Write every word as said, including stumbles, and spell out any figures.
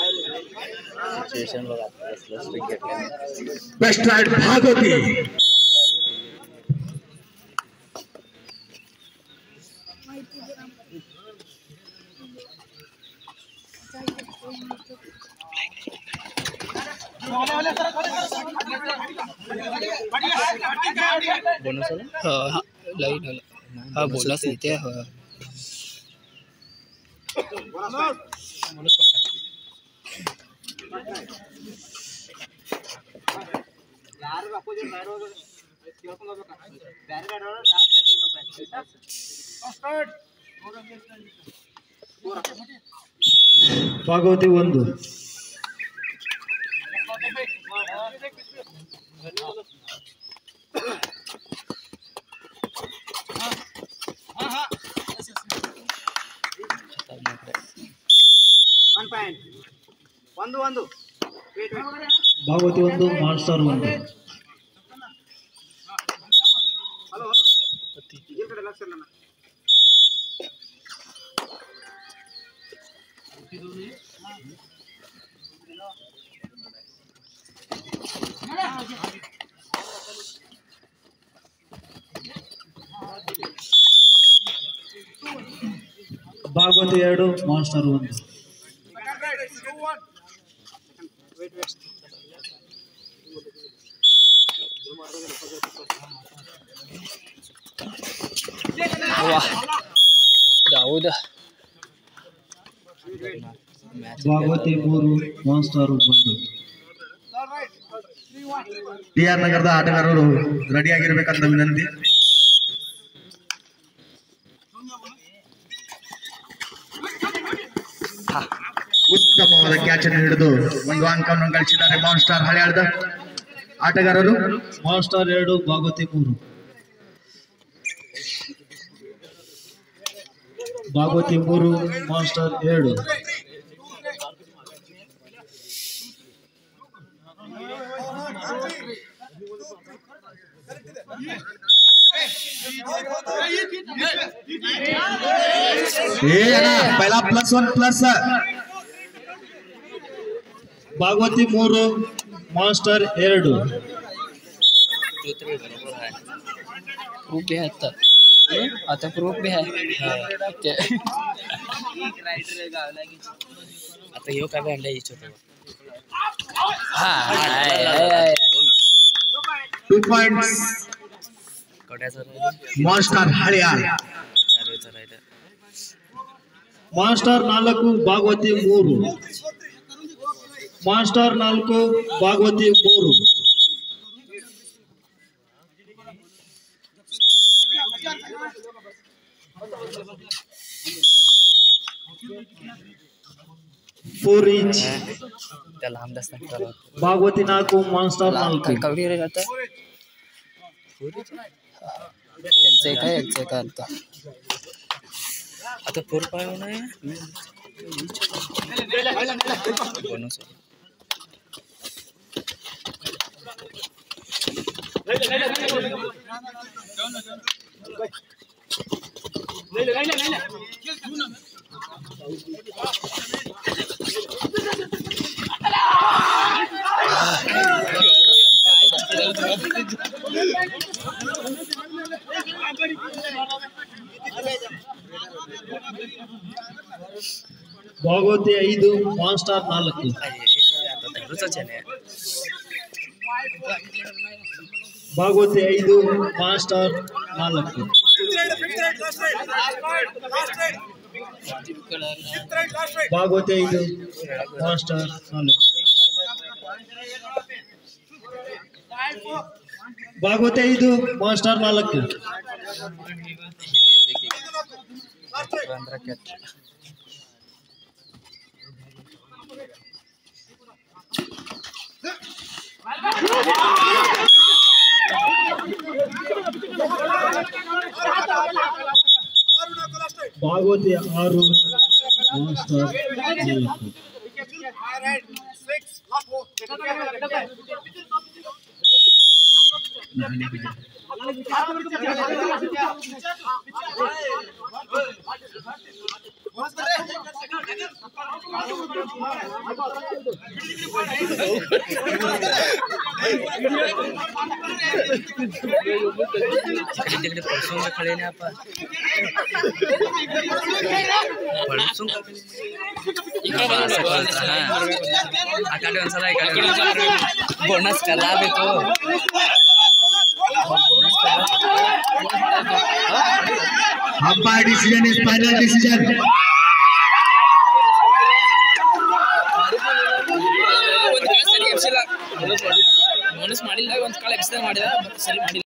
Best ride Bhagwati bonus हाँ line हाँ bonus देते हैं हाँ भागवती ಒಂದು ಒಂದು ಒಂದು ಭಾಗವತಿ ಒಂದು ಮಾನ್ಸ್ಟರ್ ಒಂದು ಹಲೋ ಹಲೋ ಈ ಕಡೆ ಲಕ್ಷ ಇಲ್ಲ ಭಾಗವತಿ ಎರಡು ಮಾನ್ಸ್ಟರ್ ಒಂದು दाऊद ಭಾಗವತಿ ಮೂರು ಮಾನ್ಸ್ಟರ್ ಒಂದು ಟಿ ಆರ್ ನಗರದ ಆಟಗಾರರು ರೆಡಿ ಆಗಿರಬೇಕಂತ ವಿನಂತಿ. ಉತ್ತಮವಾದ ಕ್ಯಾಚ್ ಅನ್ನು ಹಿಡಿದು ಒಂದು ಅಂಕವನ್ನು ಗಳಿಸಿದ್ದಾರೆ ಮಾನ್ಸ್ಟರ್ ಹಳೆಯಾಳದ ಆಟಗಾರರು. ಮಾನ್ಸ್ಟರ್ ಎರಡು ಭಾಗವತಿ ಮೂರು. ಭಾಗವತಿ ಮೂರು ಮಾನ್ಸ್ಟರ್ ಎರಡು. पहला प्लस वन प्लस भागवती मूरू मास्टर एरडू प्रूफ भी है आता आता प्रूफ भी है आता यो काय अंडा इच्छा हाँ टू पॉइंट्स मास्टर हरियाल मास्टर नाल्कु भागवती मूरू मास्टर नाल्कु भागवती मूरू. फोर इंच त्याला हम दस तक भागवती नाल्कु मास्टर नाल्कु कवडी रे आता त्यांचं काय यांचं काय आता आता फोर पाय होणार आहे बोनस भागवती ಐದು ಮಾಸ್ಟರ್ ನಾಲ್ಕು. ಭಾಗವತಿ ಐದು ಮಾಸ್ಟರ್ ನಾಲ್ಕು. ಭಾಗವತಿ ಐದು ಮಾಸ್ಟರ್ ನಾಲ್ಕು. ಭಾಗವತಿ ಐದು ಮಾಸ್ಟರ್ ನಾಲ್ಕು. ಭಾಗವತಿ ಆರು ಮಾಸ್ಟರ್ ನಾಲ್ಕು. तिकडे परसून खळे ना आपण परसून आकाडे ಒಂದ್ಸಲ ಬೋನಸ್ ಕಲಾ ಬೇಕು umpire decision is final decision. Bonus ಮಾಡಿಲ್ಲ ಒಂದ್ ಕಾಲ ಎಕ್ಸ್ಟ್ರಾ ಮಾಡಿದ ಸರಿ ಮಾಡಿಲ್ಲ.